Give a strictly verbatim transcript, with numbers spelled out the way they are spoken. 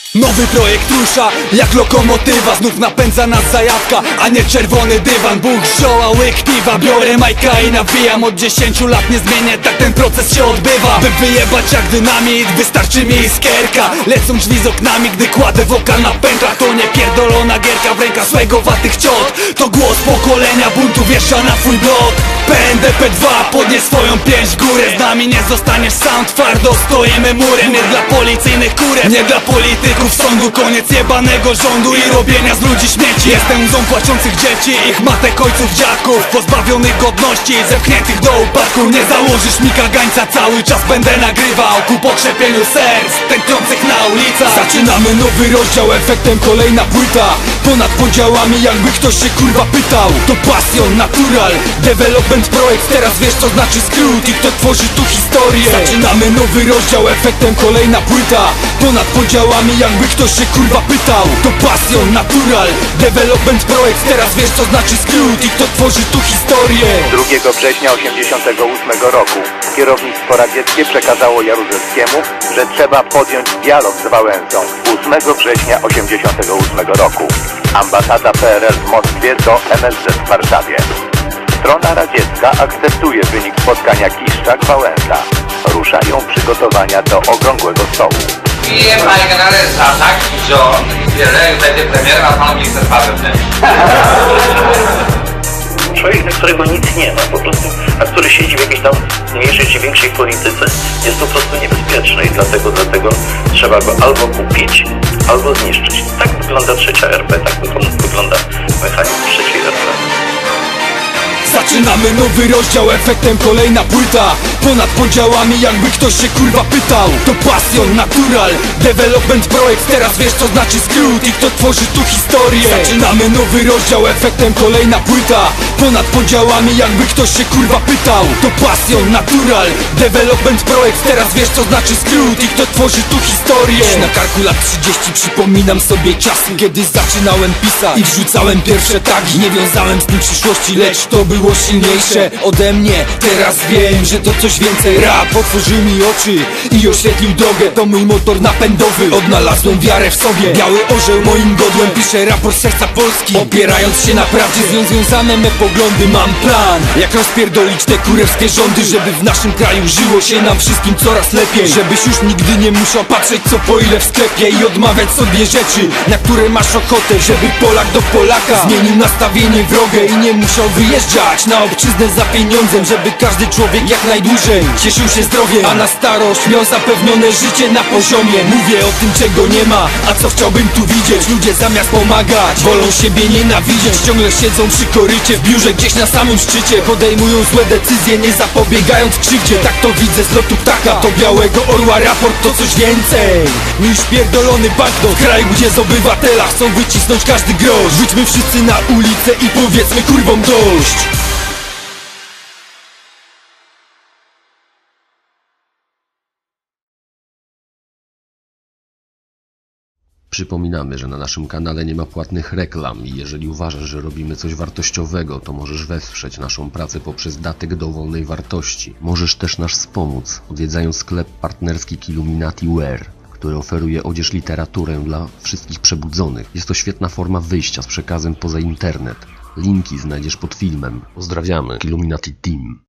Nowy projekt rusza jak lokomotywa. Znów napędza nas zajawka, a nie czerwony dywan. Bóg zioła, łyk piwa, biorę majka i nawijam. Od dziesięciu lat nie zmienię, tak ten proces się odbywa. By wyjebać jak dynamit, wystarczy mi iskierka. Lecą drzwi z oknami, gdy kładę wokal na pętlach. To nie pierdolona gierka w rękach swego-watych ciot. To głos pokolenia buntu wjeżdża na twój blok. P N D P dwa podnieś swoją pięść w górę. Z nami nie zostaniesz sam, twardo stoimy murem. Nie dla policyjnych kurew, nie dla polityków sądu. Koniec jebanego rządu i robienia z ludzi śmieci. Jestem łzą płaczących dzieci, ich matek, ojców, dziadków, pozbawionych godności, zepchniętych do upadku. Nie założysz mi kagańca, cały czas będę nagrywał ku pokrzepieniu serc tętniących na ulicach. Zaczynamy nowy rozdział, efektem kolejna płyta. Ponad podziałami, jakby ktoś się kurwa pytał. To pasjon, natural, development projekt. Teraz wiesz co znaczy skrót i kto tworzy tu historię. Zaczynamy nowy rozdział, efektem kolejna płyta. Ponad podziałami, jakby ktoś się kurwa pytał. To pasjon, natural, development projekt. Teraz wiesz co znaczy skrót i kto tworzy tu historię. drugiego września osiemdziesiątego ósmego roku kierownictwo radzieckie przekazało Jaruzelskiemu, że trzeba podjąć dialog z Wałęsą. ósmego września osiemdziesiątego ósmego roku ambasada P R L w Moskwie do M S Z w Warszawie. Strona radziecka akceptuje wynik spotkania Kiszczak-Wałęsa. Ruszają przygotowania do okrągłego stołu. I panie generale, za taki rząd wiele będzie premierem, a pan minister Paweł. Człowiek, na którego nic nie ma, po prostu, a który siedzi w jakiejś tam mniejszej czy większej polityce, jest po prostu niebezpieczny i dlatego, dlatego trzeba go albo kupić, albo zniszczyć. Tak wygląda trzecia R P, tak wygląda mechanizm trzeciej R P. Zaczynamy nowy rozdział, efektem kolejna płyta. Ponad podziałami, jakby ktoś się kurwa pytał. To pasjon, natural, development projekt. Teraz wiesz co znaczy skrót i kto tworzy tu historię. Zaczynamy nowy rozdział, efektem kolejna płyta. Ponad podziałami, jakby ktoś się kurwa pytał. To pasjon, natural, development projekt. Teraz wiesz co znaczy skrót i kto tworzy tu historię. Na karku lat trzydzieści przypominam sobie czasy, kiedy zaczynałem pisać i wrzucałem pierwsze tagi. Nie wiązałem z tym przyszłości, lecz to było silniejsze ode mnie. Teraz wiem, że to coś więcej. Rap otworzył mi oczy i oświetlił drogę. To mój motor napędowy, odnalazłem wiarę w sobie. Biały orzeł moim godłem, piszę raport serca Polski. Opierając się na prawdzie, z nią związane me poglądy. Mam plan, jak rozpierdolić te kurewskie rządy, żeby w naszym kraju żyło się nam wszystkim coraz lepiej. Żebyś już nigdy nie musiał patrzeć co po ile w sklepie i odmawiać sobie rzeczy, na które masz ochotę. Żeby Polak do Polaka zmienił nastawienie wrogie i nie musiał wyjeżdżać na obczyznę za pieniądzem. Żeby każdy człowiek jak najdłużej cieszył się zdrowiem, a na starość miał zapewnione życie na poziomie. Mówię o tym czego nie ma, a co chciałbym tu widzieć. Ludzie zamiast pomagać wolą siebie nienawidzieć. Ciągle siedzą przy korycie w biurze gdzieś na samym szczycie. Podejmują złe decyzje, nie zapobiegając krzywdzie. Tak to widzę z lotu ptaka. To białego orła raport to coś więcej niż pierdolony banknot. Kraj gdzie z obywatela chcą wycisnąć każdy grosz. Wyjdźmy wszyscy na ulicę i powiedzmy kurwom dość. Przypominamy, że na naszym kanale nie ma płatnych reklam i jeżeli uważasz, że robimy coś wartościowego, to możesz wesprzeć naszą pracę poprzez datek dowolnej wartości. Możesz też nas wspomóc, odwiedzając sklep partnerski Illuminati Wear, który oferuje odzież, literaturę dla wszystkich przebudzonych. Jest to świetna forma wyjścia z przekazem poza internet. Linki znajdziesz pod filmem. Pozdrawiamy, Illuminati Team.